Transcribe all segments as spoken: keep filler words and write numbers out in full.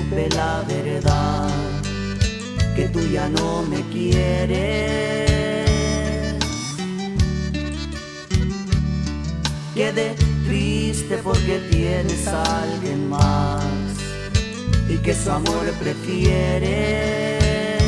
supe la verdad, que tú ya no me quieres. Quedé triste porque tienes a alguien más y que su amor prefieres.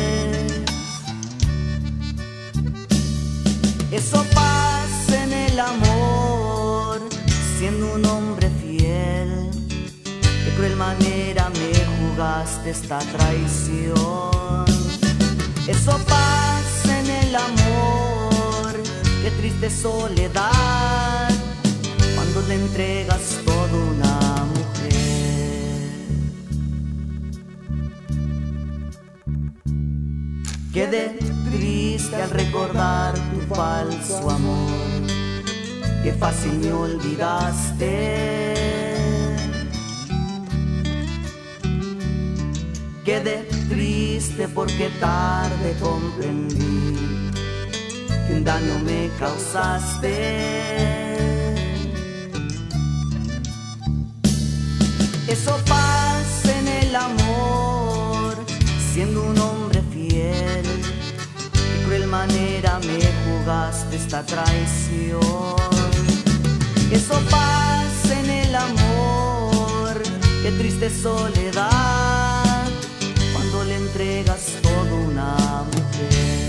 Eso pasa en el amor, siendo un hombre fiel. De cruel manera me jugaste esta traición. Eso pasa en el amor, qué triste soledad, cuando le entregas todo a una mujer. Quedé triste al recordar tu falso amor, que fácil me olvidaste. Quedé triste porque tarde comprendí que un daño me causaste. Eso pasa en el amor, siendo un hombre fiel. De cruel manera me jugaste esta traición. Eso pasa en el amor, qué triste soledad, cuando le entregas todo a una mujer.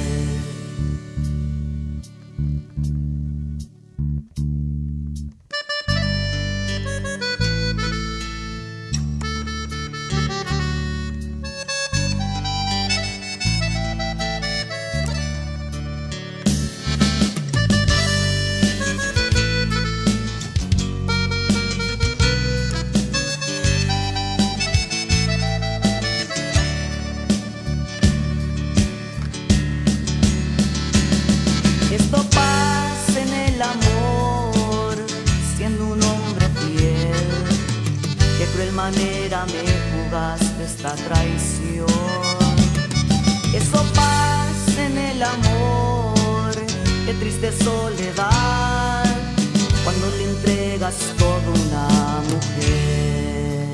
Esto pasa en el amor, siendo un hombre fiel. Qué cruel manera me jugaste esta traición. Eso pasa en el amor, qué triste soledad, cuando le entregas todo a una mujer.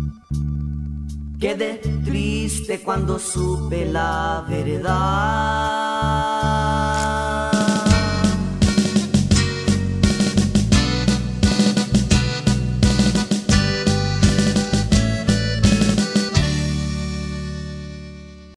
Quedé triste cuando supe la verdad,